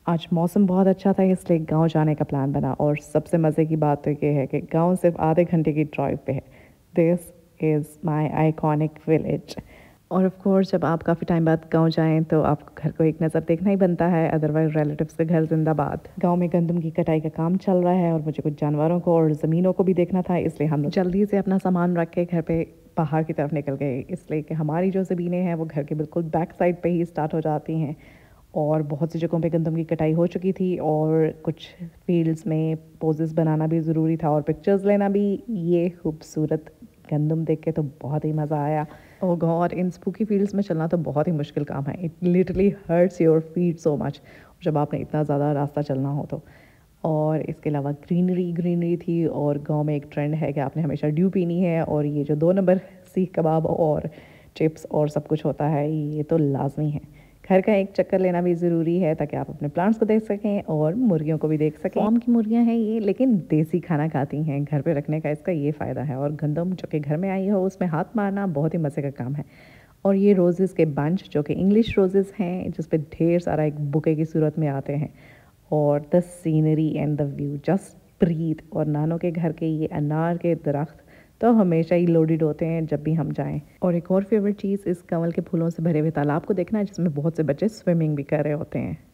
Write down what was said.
आज मौसम बहुत अच्छा था इसलिए गांव जाने का प्लान बना और सबसे मज़े की बात तो ये है कि गांव सिर्फ आधे घंटे की ड्राइव पे है। This is my iconic village. और ऑफ कोर्स जब आप काफ़ी टाइम बाद गांव जाएं तो आपको घर को एक नज़र देखना ही बनता है, अदरवाइज रिलेटिव्स के घर जिंदाबाद। गांव में गंदम की कटाई का काम चल रहा है और मुझे कुछ जानवरों को और ज़मीनों को भी देखना था, इसलिए हम लोग जल्दी से अपना सामान रख के घर पे बाहर की तरफ निकल गए, इसलिए कि हमारी जो ज़मीनें हैं वो घर के बिल्कुल बैक साइड पे ही स्टार्ट हो जाती हैं और बहुत सी जगहों पे गंदम की कटाई हो चुकी थी और कुछ फील्ड्स में पोजेस बनाना भी ज़रूरी था और पिक्चर्स लेना भी। ये खूबसूरत गंदम देख के तो बहुत ही मज़ा आया। ओह गॉड, इन स्पूकी फील्ड्स में चलना तो बहुत ही मुश्किल काम है। It literally hurts your feet so much जब आपने इतना ज़्यादा रास्ता चलना हो तो। और इसके अलावा ग्रीनरी ग्रीनरी थी और गांव में एक ट्रेंड है कि आपने हमेशा ड्यू पीनी है और ये जो 2 नंबर सीख कबाब और चिप्स और सब कुछ होता है ये तो लाजमी है। घर का एक चक्कर लेना भी ज़रूरी है ताकि आप अपने प्लांट्स को देख सकें और मुर्गियों को भी देख सकें। फार्म की मुर्गियां हैं ये, लेकिन देसी खाना खाती हैं। घर पे रखने का इसका ये फ़ायदा है। और गंदम जो कि घर में आई हो उसमें हाथ मारना बहुत ही मज़े का काम है। और ये रोज़ेज़ के बंच जो कि इंग्लिश रोज़ेज़ हैं जिस पे ढेर सारा एक बुके की सूरत में आते हैं। और the scenery and the view just breathe. और नानों के घर के ये अनार के दरख्त तो हमेशा ही लोडेड होते हैं जब भी हम जाएं। और एक और फेवरेट चीज़ इस कमल के फूलों से भरे हुए तालाब को देखना है जिसमें बहुत से बच्चे स्विमिंग भी कर रहे होते हैं।